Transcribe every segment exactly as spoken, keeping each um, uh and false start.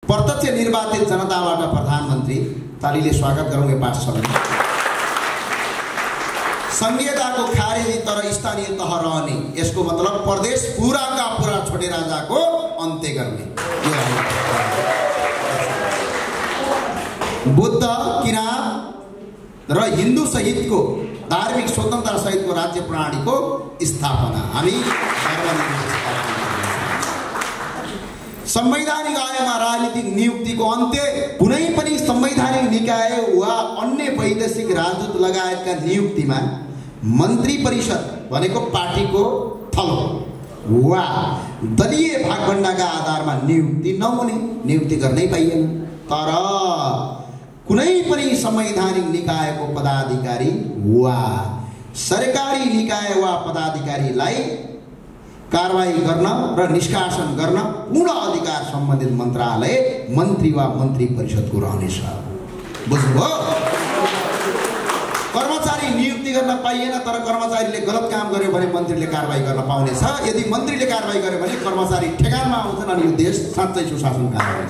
प्रत्यक्ष निर्वाचित जनताबाट प्रधानमन्त्री तालीले स्वागत गरौँ यो पाठशाला। संहिताको खारेजी तर स्थानीय तह रहने, यसको मतलब प्रदेश पुराका पुरा छोटे राजाको अन्त्य गर्ने। बुद्ध किराँत र हिन्दू सहितको धार्मिक स्वतन्त्रता सहितको राज्य प्रणालीको स्थापना। हामी संवैधानिक आयोगमा राजनीतिक नियुक्तिको अन्त्य, कुनै पनि संवैधानिक निकाय वा अन्य वैदेशिक राजदूत लगायतका नियुक्तिमा मन्त्री परिषद भनेको पार्टीको थलो वा दलीय भागभण्डाका आधारमा नियुक्ति नहुने, नियुक्ति गर्नै पाइएन। तर कुनै पनि संवैधानिक निकायको पदाधिकारी वा सरकारी निकाय वा पदाधिकारीलाई कारबाही गर्न र निष्कासन गर्न पूर्ण अधिकार सम्बन्धित मन्त्रालय मन्त्री वा मन्त्री परिषदको रहनेछ। बुझ्नुभयो? कर्मचारी नियुक्ति गर्न पाइएन, तर कर्मचारीले गलत काम गर्यो भने मन्त्रीले कारबाही गर्न पाउनेछ। यदि मन्त्रीले कारबाही गर्यो भने कर्मचारी ठेगानमा आउँछन् अनि यो देश साँच्चै सुशासनकाल हुन्छ।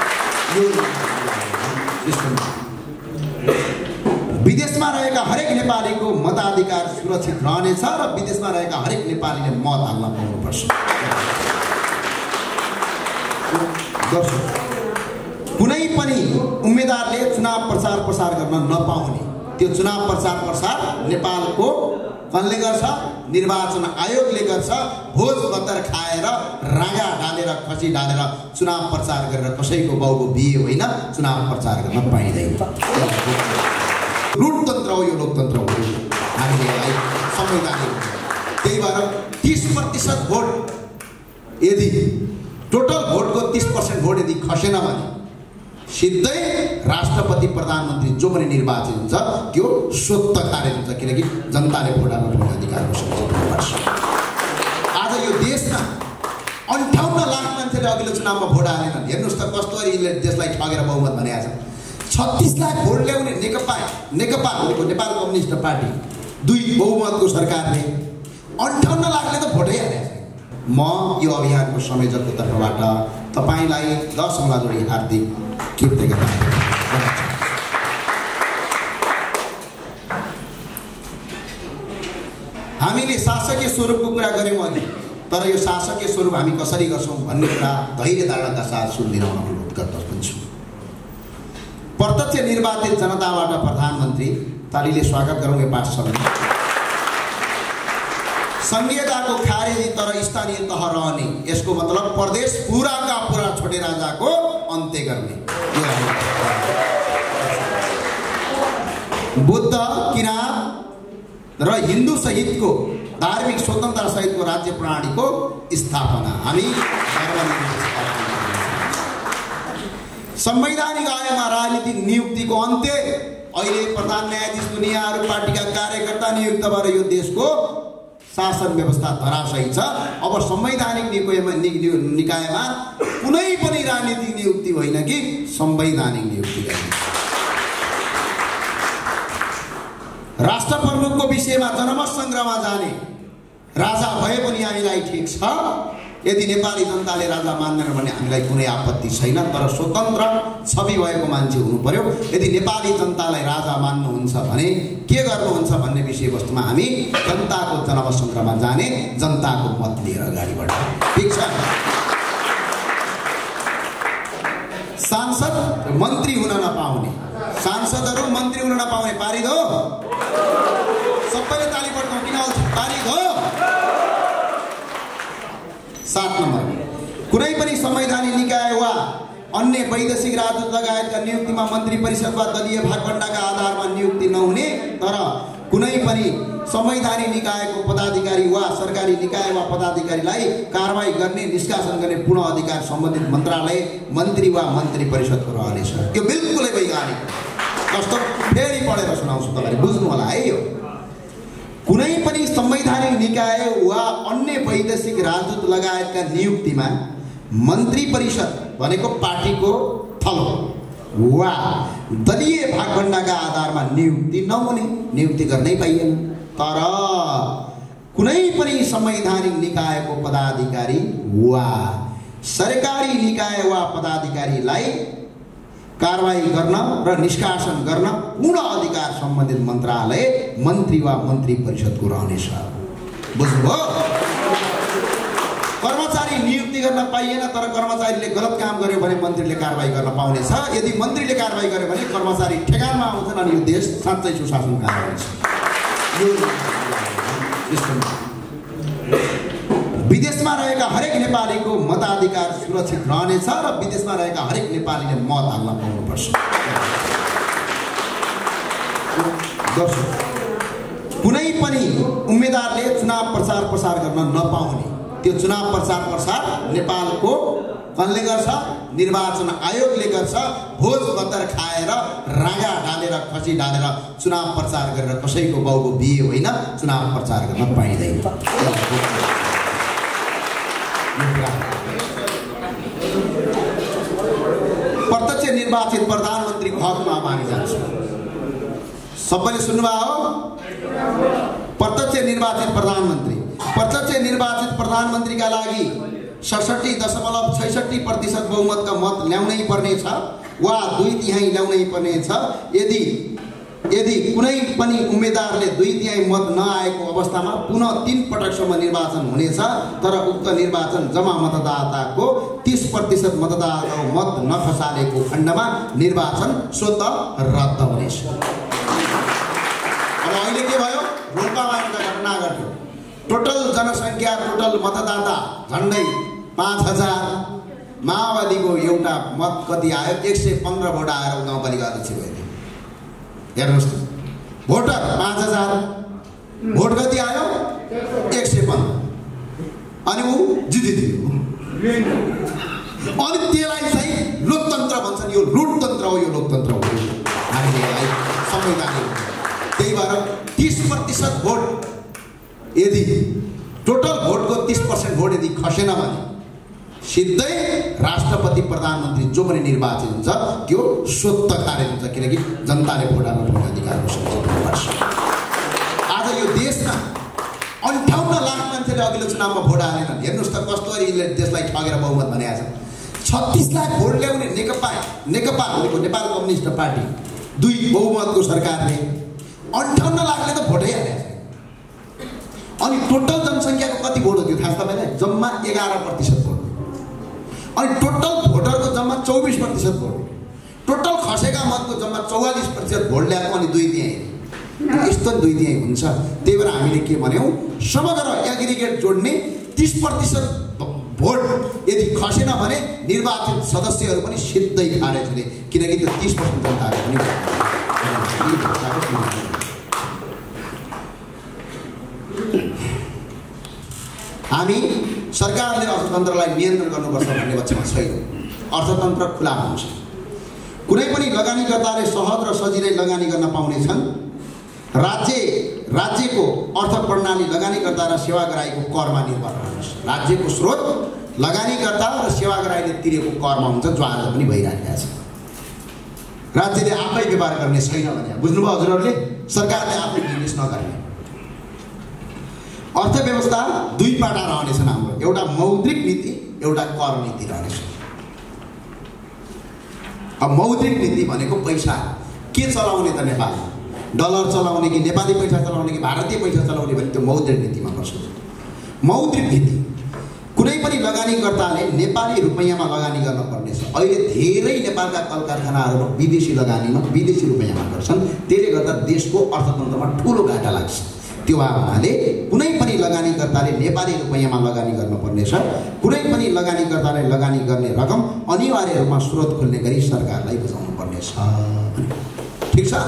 विदेशमा रहेका हरेक नेपालीको मताधिकार सुरक्षित रहनेछ र विदेशमा रहेका हरेक नेपालीले मत हाल्न पाउनुपर्छ। कुनै पनि उम्मेदवारले चुनाव प्रचार प्रसार गर्न नपाउने, त्यो चुनाव प्रचार प्रसार नेपालको कसले गर्छ? निर्वाचन आयोगले गर्छ। भोज बत्तर खाएर रागा ढालेर खसी ढालेर चुनाव प्रचार गरेर कसैको बाउको बिहे होइन चुनाव प्रचार गर्न पाइँदैन। लुटतन्त्र हो यो, लोकतन्त्र हो। हामीलाई संवैधानिक, त्यही भएर तीस प्रतिशत भोट यदि टोटल भोटको तीस पर्सेंट भोट यदि खसेन भने सिधै राष्ट्रपति प्रधानमन्त्री जो पनि निर्वाचित हुन्छ त्यो स्वत खारेज हुन्छ, किनकि जनताले भोट हाल्न पाउने अधिकारको सुरक्षित। आज यो देशमा अन्ठाउन्न लाख मान्छेले अघिल्लो चुनावमा भोट हालेनन्। हेर्नुहोस् त कस्तो गरी यिनले देशलाई ठगेर बहुमत भनेको छ। छत्तीस लाख भोट ल्याउने नेकपा नेकपा भनेको नेपाल कम्युनिस्ट पार्टी दुई बहुमतको सरकारले अन्ठाउन्न लाखले त भोटै हालेको छ। म यो अभियानको संयोजकको तर्फबाट तपाईलाई दस औँला जोडी हार्दिक कृतज्ञता। हामीले शासकीय स्वरूपको कुरा गऱ्यौँ अघि, तर यो शासकीय स्वरूप हामी कसरी गर्छौँ भन्ने कुरा धैर्य धारणाका साथ सुनिदिन अनुरोध गर्दछु। प्रत्यक्ष निर्वाचित जनताबाट प्रधानमन्त्री तालीले स्वागत गरौँ यो पाठशाला। संहिताको खारेजी तर स्थानीय तह रहने, यसको मतलब प्रदेश पुराका पुरा छोटे राजाको अन्त्य गर्ने। बुद्ध किराँत र हिन्दू सहितको धार्मिक स्वतन्त्रता सहितको राज्य प्रणालीको स्थापना। हामी संवैधानिक आयोगमा राजनीतिक नियुक्तिको अन्त्य, अहिले प्रधान न्यायाधीश दुनियाँहरू पार्टीका कार्यकर्ता नियुक्त भएर यो देशको शासन व्यवस्था धराशायी छ। अब संवैधानिक निकायमा कुनै पनि राजनीतिक नियुक्ति होइन कि संवैधानिक नियुक्ति गर्ने। राष्ट्र प्रमुखको विषयमा जनमत संग्रहमा जाने राजा भए पनि हामीलाई ठिक छ। यदि नेपाली जनताले राजा मान्दैन भने हामीलाई कुनै आपत्ति छैन, तर स्वतन्त्र छवि भएको मान्छे हुनु पर्यो। यदि नेपाली जनतालाई राजा मान्नुहुन्छ भने के गर्नुहुन्छ भन्ने विषयवस्तुमा हामी जनताको जनमत संग्रहमा जाने, जनताको मत लिएर अगाडि बढ्ने। ठिक छ? सांसद मन्त्री हुन नपाउने, सांसदहरू मन्त्री हुन नपाउने पारित हो। सबैले ताली बजाउँ, किन पारित हो। सात नम्बर, कुनै पनि संवैधानिक निकाय वा अन्य वैदेशिक राजदूत लगायतका नियुक्तिमा मन्त्री परिषद वा दलीय भागभण्डाका आधारमा नियुक्ति नहुने, तर कुनै पनि संवैधानिक निकायको पदाधिकारी वा सरकारी निकाय वा पदाधिकारीलाई कारबाही गर्ने, निष्कासन गर्ने पूर्ण अधिकार सम्बन्धित मन्त्रालय मन्त्री वा मन्त्री परिषदको रहनेछ। यो बिल्कुलै वैधानिक। कस्तो फेरि पढेर सुनाउँछु, तपाईँले बुझ्नु होला है। यो कुनै पनि संवैधानिक निकाय वा अन्य वैदेशिक राजदूत लगायतका नियुक्तिमा मन्त्री परिषद भनेको पार्टीको थलो वा दलीय भागभण्डाका आधारमा नियुक्ति नहुने, नियुक्ति गर्नै पाइएन। तर कुनै पनि संवैधानिक निकायको पदाधिकारी वा सरकारी निकाय वा पदाधिकारीलाई कारबाही गर्न र निष्कासन गर्न पूर्ण अधिकार सम्बन्धित मन्त्रालय मन्त्री वा मन्त्री परिषदको रहनेछ। बुझ्नुभयो? कर्मचारी नियुक्ति गर्न पाइएन, तर कर्मचारीले गलत काम गर्यो भने मन्त्रीले कारबाही गर्न पाउनेछ। यदि मन्त्रीले कारबाही गर्यो भने कर्मचारी ठेगानमा आउँछन् अनि यो देश साँच्चै सुशासनकारी हुन्छ। विदेशमा रहेका हरेक नेपालीको मताधिकार सुरक्षित रहनेछ र विदेशमा रहेका हरेक नेपालीले मत हाल्न पाउनुपर्छ। दोस्रो, कुनै पनि उम्मेदवारले चुनाव प्रचार प्रसार गर्न नपाउने। त्यो चुनाव प्रचार प्रसार नेपालको कसले गर्छ? निर्वाचन आयोगले गर्छ। भोज बत्तर खाएर रागा ढालेर खसी ढालेर चुनाव प्रचार गरेर कसैको बाउको बिहे होइन, चुनाव प्रचार गर्न पाइँदैन। प्रत्यक्ष निर्वाचित प्रधानमन्त्रीको हकमा हामी जान्छौँ। सबैले सुन्नुभयो हो? प्रत्यक्ष निर्वाचित प्रधानमन्त्री प्रत्यक्ष निर्वाचित प्रधानमन्त्रीका लागि सडसठी दशमलव छैसठी प्रतिशत बहुमतका मत ल्याउनै पर्नेछ वा दुई तिहाई ल्याउनै पर्नेछ। यदि यदि कुनै पनि उम्मेदवारले दुई तिहाई मत नआएको अवस्थामा पुनः तीन पटकसम्म निर्वाचन हुनेछ, तर उक्त निर्वाचन जम्मा मतदाताको तीस प्रतिशत मतदाताको मत नखसालेको खण्डमा निर्वाचन स्वतः रद्द हुनेछ। अब अहिले के भयो? रोल्पामा एउटा घटना घट्यो। टोटल जनसङ्ख्या, टोटल मतदाता झन्डै पाँच हजार। माओवादीको एउटा मत कति आयो? एक सय पन्ध्र भोट आएर गाउँपालिका अध्यक्ष भयो। हेर्नुहोस् त, भोटर पाँच हजार, भोट कति आयो? एक सय पन्ध्र, अनि ऊ जितिदियो। अनि त्यसलाई चाहिँ लोकतन्त्र भन्छन्। यो लुटतन्त्र हो, यो लोकतन्त्र हो। हामीले संवैधानिक। त्यही भएर तीस प्रतिशत भोट, यदि टोटल भोटको तीस पर्सेंट भोट यदि खसेन भने सिधै राष्ट्रपति प्रधानमन्त्री जो पनि निर्वाचित हुन्छ त्यो स्वतः खारेज हुन्छ, किनकि जनताले भोट हाल्न पाउने अधिकारको सुनिश्चित। आज यो देशमा अन्ठाउन्न लाख मान्छेले अघिल्लो चुनावमा भोट हालेनन्। हेर्नुहोस् त कस्तो यिनले देशलाई ठगेर बहुमत भनेका छन्। छत्तीस लाख भोट ल्याउने नेकपा नेकपा भनेको नेपाल कम्युनिस्ट पार्टी दुई बहुमतको सरकारले अन्ठाउन्न लाखले त भोटै हालेको छ। अनि टोटल जनसङ्ख्याको कति भोट हो त्यो थाहा छ तपाईँलाई? जम्मा एघार प्रतिशत भोट। अनि टोटल भोटरको जम्मा चौबिस प्रतिशत भोट। टोटल खसेका मतको जम्मा चौवालिस प्रतिशत भोट ल्याएको अनि दुई तिहाई। यस्तो दुई तिहाई हुन्छ। त्यही भएर हामीले के भन्यौँ? समग्र एग्रिगेट जोड्ने तीस प्रतिशत भोट यदि खसेन भने निर्वाचित सदस्यहरू पनि सिधै खारेज हुने, किनकि त्यो तीस पर्सेन्ट जनताको पनि। हामी सरकारले अर्थतन्त्रलाई नियन्त्रण गर्नुपर्छ भन्ने पक्षमा छैनौँ। अर्थतन्त्र खुला हुन्छ। कुनै पनि लगानीकर्ताले सहज र सजिलै लगानी गर्न पाउनेछन्। राज्य राज्यको अर्थ प्रणाली लगानीकर्ता र सेवाग्राहीको करमा निर्भर रहन्छ। राज्यको स्रोत लगानीकर्ता र सेवाग्राहीले तिरेको करमा हुन्छ, जो आज पनि भइरहेको छ। राज्यले आफै व्यापार गर्ने छैन भने, बुझ्नुभयो हजुरहरूले? सरकारले आफै बिजनेस नगर्ने। अर्थव्यवस्था दुई पाटा रहनेछन् हाम्रो। एउटा मौद्रिक नीति, एउटा कर नीति रहनेछ। अब मौद्रिक नीति भनेको पैसा के चलाउने त? नेपाल डलर चलाउने कि नेपाली पैसा चलाउने कि भारतीय पैसा चलाउने भने त्यो मौद्रिक नीतिमा पर्छ। मौद्रिक नीति कुनै पनि लगानीकर्ताले नेपाली रुपैयाँमा लगानी गर्न पर्नेछ। अहिले धेरै नेपालका कल कारखानाहरू विदेशी लगानीमा विदेशी रुपैयाँमा गर्छन्। त्यसले गर्दा देशको अर्थतन्त्रमा ठुलो घाटा लाग्छ। त्यो हुनाले कुनै पनि लगानीकर्ताले नेपाली रुपैयाँमा लगानी गर्नुपर्नेछ। कुनै पनि लगानीकर्ताले लगानी गर्ने रकम अनिवार्य रूपमा स्रोत खोल्ने गरी सरकारलाई बुझाउनु पर्नेछ। ठिक छ?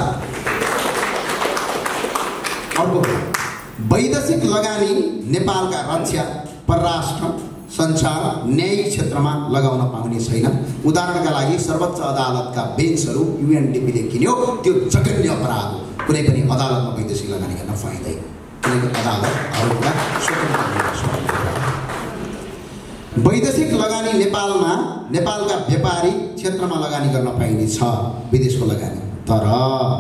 अर्को, वैदेशिक लगानी नेपालका रक्षा, परराष्ट्र, सञ्चार, न्यायिक क्षेत्रमा लगाउन पाउने छैन। उदाहरणका लागि सर्वोच्च अदालतका बेन्चहरू युएनडिपीले किन्यो, त्यो जघन्य अपराध हो। कुनै पनि अदालतमा वैदेशिक लगानी गर्न पाइँदैन, किनकि अदालत अरू कुरा स्वतन्त्र। वैदेशिक लगानी नेपालमा नेपालका व्यापारी क्षेत्रमा लगानी गर्न पाइनेछ, विदेशको लगानी। तर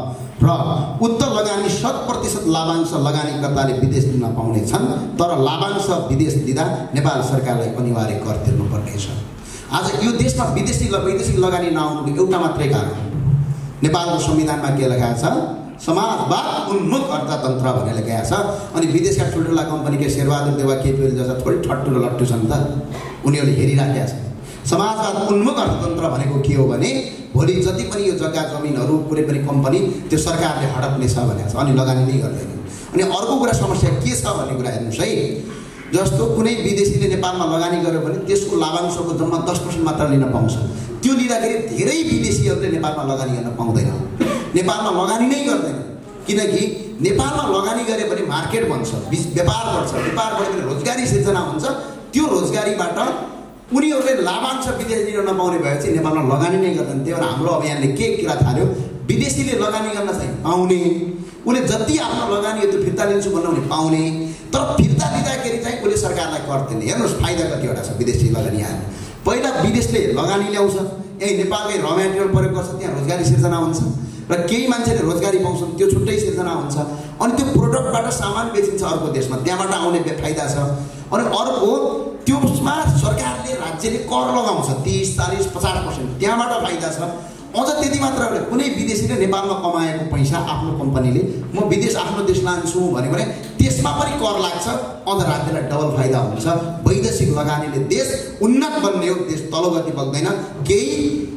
र उक्त लगानी शत प्रतिशत लाभांश लगानीकर्ताले विदेश दिन पाउने छन्, तर लाभांश विदेश दिँदा नेपाल सरकारलाई अनिवार्य कर तिर्नुपर्नेछ। आज यो देशमा विदेशी वैदेशिक लगानी नआउनुको एउटा मात्रै कारण नेपालको संविधानमा के लेखेको छ, समाजवाद उन्मुख अर्थतन्त्र भनेर लेखेको छ। अनि विदेशका ठुल्ठुला कम्पनीका शेरबहादुर देवा केपीएल जस्ता थोरै ठट्टु र लट्टु छन् त, उनीहरूले हेरिराखेका छन्। समाजवाद उन्मुख अर्थतन्त्र भनेको के हो भने भोलि जति पनि यो जग्गा जमिनहरू कुनै पनि कम्पनी त्यो सरकारले हडप्नेछ भनेको छ, अनि लगानी नै गर्दैन। अनि अर्को कुरा समस्या के छ भन्ने कुरा हेर्नुहोस् है, जस्तो कुनै विदेशीले नेपालमा लगानी गर्यो भने त्यसको लाभांशको जम्मा दस पर्सेन्ट मात्र लिन पाउँछ। त्यो लिँदाखेरि धेरै विदेशीहरूले नेपालमा लगानी गर्न पाउँदैन, नेपालमा लगानी नै गर्दैन। किनकि नेपालमा लगानी गरे भने मार्केट बन्छ, व्यापार बढ्छ, व्यापार बढ्यो भने रोजगारी सिर्जना हुन्छ। त्यो रोजगारीबाट उनीहरूले लाभांश विदेश लिन नपाउने भएपछि नेपालमा लगानी नै गर्दैन। त्यही भएर हाम्रो अभियानले के कुरा थाल्यो, विदेशीले लगानी गर्न चाहिँ पाउने, उसले जति आफ्नो लगानी हो त्यो फिर्ता लिन्छु भन्नु भने पाउने, तर फिर्ता लिँदाखेरि चाहिँ उसले सरकारलाई कर तिर्ने। हेर्नुहोस् फाइदा कतिवटा छ विदेशी लगानी आएर। पहिला विदेशले लगानी ल्याउँछ, यही नेपालकै र मेटेरियल प्रयोग गर्छ, त्यहाँ रोजगारी सिर्जना हुन्छ र केही मान्छेले रोजगारी पाउँछन्, त्यो छुट्टै सिर्जना हुन्छ। अनि त्यो प्रोडक्टबाट सामान बेचिन्छ अर्को देशमा, त्यहाँबाट आउने फाइदा छ। अनि अर्को त्यसमा सरकारले राज्यले कर लगाउँछ तीस चालीस पचास पर्सेन्ट, त्यहाँबाट फाइदा छ। अझ त्यति मात्र होइन, कुनै विदेशीले नेपालमा कमाएको पैसा आफ्नो कम्पनीले म विदेश आफ्नो देश लान्छु भन्यो भने त्यसमा पनि कर लाग्छ, अझ राज्यलाई डबल फाइदा हुन्छ। वैदेशिक लगानीले देश उन्नत बन्ने हो, देश तलगति बग्दैन। केही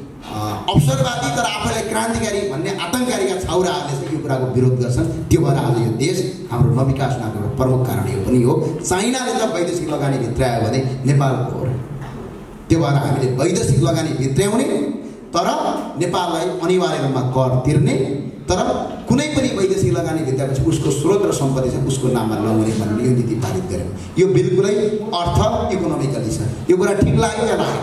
अवसरवादी तर आफैलाई क्रान्तिकारी भन्ने आतङ्ककारीका छाउराहरूले चाहिँ यो कुराको विरोध गर्छन्। त्यो भएर आज यो देश हाम्रो नविकास नभएको प्रमुख कारण यो पनि हो। चाइनाले जब वैदेशिक लगानी भित्रायो भने नेपालको हो। त्यो भएर हामीले वैदेशिक लगानी भित्र्याउने तर नेपाललाई अनिवार्य रूपमा कर तिर्ने, तर कुनै पनि वैदेशिक लगानी भित्र्याएपछि उसको स्रोत र सम्पत्ति चाहिँ उसको नाममा लगाउने भन्ने यो नीति पारित गर्यौँ। यो बिल्कुलै अर्थ इकोनोमिकली छ। यो कुरा ठिक लाग्यो या लाग्यो?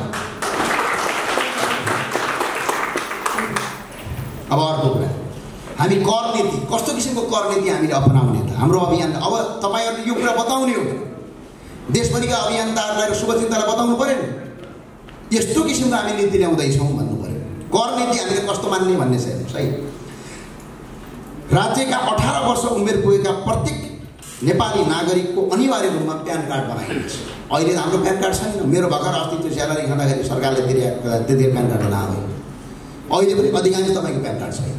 अब अर्को कुरा, हामी कर नीति कस्तो किसिमको कर नीति हामीले अपनाउने त हाम्रो अभियान। अब तपाईँहरूले यो कुरा बताउने हो, देशभरिका अभियन्ताहरूलाई र शुभचिन्तकलाई बताउनु पऱ्यो नि, यस्तो किसिमको हामी नीति ल्याउँदैछौँ भन्नु पऱ्यो। कर नीति हामीले कस्तो मान्ने भन्ने छ हेर्नुहोस् है। राज्यका अठार वर्ष उमेर पुगेका प्रत्येक नेपाली नागरिकको अनिवार्य रूपमा प्यान कार्ड बनाइन्छ। अहिले हाम्रो प्यान कार्ड छैन, मेरो भर्खर अस्ति त्यो स्यालेरी खाँदाखेरि सरकारले तिरेको त्यति प्यान कार्ड बनायो। अहिले पनि अधिकांश तपाईँको प्यान कार्ड छैन।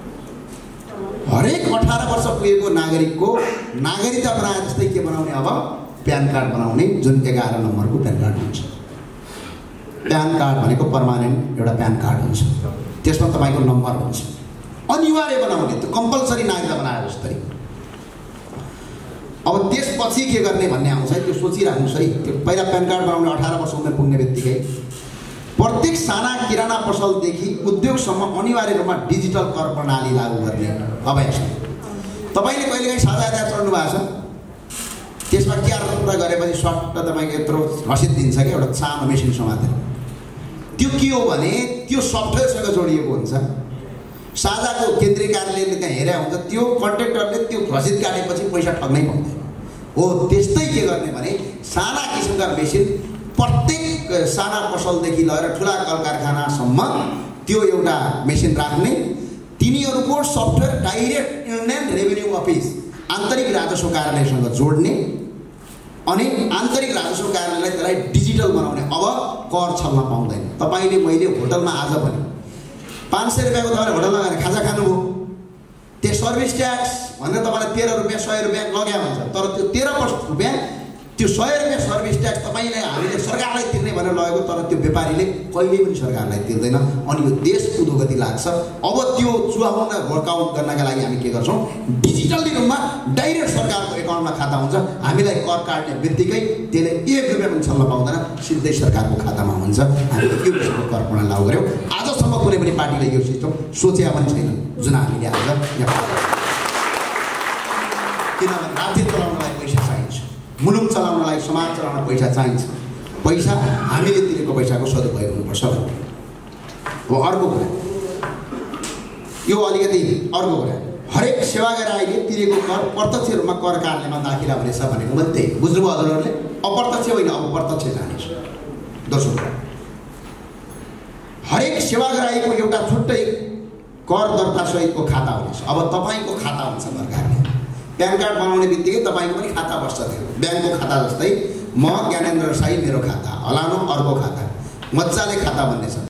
हरेक अठार वर्ष पुगेको नागरिकको नागरिकता बनाए जस्तै के बनाउने, अब प्यान कार्ड बनाउने, जुन एघार नम्बरको प्यान कार्ड हुन्छ। प्यान कार्ड भनेको पर्मानेन्ट एउटा प्यान कार्ड हुन्छ, त्यसमा तपाईँको नम्बर हुन्छ। अनिवार्य बनाउने, त्यो कम्पलसरी नागरिकता बनाए जस्तै। अब त्यसपछि के गर्ने भन्ने आउँछ है, त्यो सोचिराख्नुहोस् है। त्यो पहिला प्यान कार्ड बनाउने अठार वर्ष उमेर पुग्ने बित्तिकै प्रत्येक साना किराना पसलदेखि उद्योगसम्म अनिवार्य रूपमा डिजिटल कर प्रणाली लागू गर्ने अभ्यास। तपाईँले कहिलेकाहीँ साझा आधार चढ्नु भएको छ, त्यसमा क्यार कुरा गरेपछि सट्ट तपाईँको यत्रो रसिद दिन्छ क्या एउटा सानो मेसिन समातेर। त्यो के हो भने त्यो सफ्टवेयरसँग जोडिएको हुन्छ। साझाको केन्द्रीय कार्यालयले त्यहाँ हेरेर हुन्छ, त्यो कन्ट्र्याक्टरले त्यो रसिद काटेपछि पैसा ठग्नै पाउँदैन हो। त्यस्तै के गर्ने भने साना किसिमका मेसिन प्रत्येक साना पसलदेखि लगेर ठुला कल कारखानासम्म त्यो एउटा मेसिन राख्ने, तिनीहरूको software direct Indian revenue office आन्तरिक राजस्व कार्यालयसँग जोड्ने, अनि आन्तरिक राजस्व कार्यालयलाई त्यसलाई डिजिटल बनाउने। अब कर छल्न पाउँदैन। तपाईँले मैले होटलमा आज पनि पाँच सय रुपियाँको तपाईँले होटलमा गएर खाजा खानुभयो, त्यो सर्भिस ट्याक्स भनेर तपाईँलाई तेह्र रुपियाँ सय रुपियाँ लग्या हुन्छ, तर त्यो तेह्र रुपियाँ त्यो सय रुपियाँ सर्भिस ट्याक्स तपाईँलाई हामीले सरकारलाई तिर्ने भनेर लगेको, तर त्यो व्यापारीले कहिल्यै पनि सरकारलाई तिर्दैन। अनि यो देश उद्योगति लाग्छ। अब त्यो चुहाउन वर्कआउट गर्नका लागि हामी के गर्छौँ, डिजिटली रूपमा डाइरेक्ट सरकारको एकाउन्टमा खाता हुन्छ। हामीलाई कर काट्ने बित्तिकै त्यसले एक रुपियाँ पनि छल्न पाउँदैन, सिधै सरकारको खातामा हुन्छ। हामीले यो किसिमको कर प्रणाली लागू गऱ्यौँ। आजसम्म कुनै पनि पार्टीले यो सिस्टम सोचेका पनि छैन जुन हामीले आज यहाँ। किनभने राज्य चलाउनलाई पैसा चाहिन्छ, मुलुक चलाउनलाई, समाज चलाउन पैसा चाहिन्छ। पैसा हामीले तिरेको पैसाको सदुपयोग हुनुपर्छ। अब अर्को कुरा, यो अलिकति अर्को कुरा, हरेक सेवागार आइले तिरेको कर प्रत्यक्ष रूपमा कर कार्यालयमा दाखिला हुनेछ भनेको मैले त्यही बुझ्नुभयो हजुरहरूले। अप्रत्यक्ष होइन, अब प्रत्यक्ष जानेछ। दोस्रो कुरा, हरेक सेवागार आइको एउटा छुट्टै कर दर्ता सहितको खाता हुनेछ। अब तपाईँको खाता हुन्छ सरकारले। प्यान कार्ड बनाउने बित्तिकै तपाईँको पनि खाता बस्छ थियो, ब्याङ्कको खाता जस्तै। म ज्ञानेन्द्र शाही मेरो खाता, हलानो अर्को खाता, मजाले खाता भन्ने छ।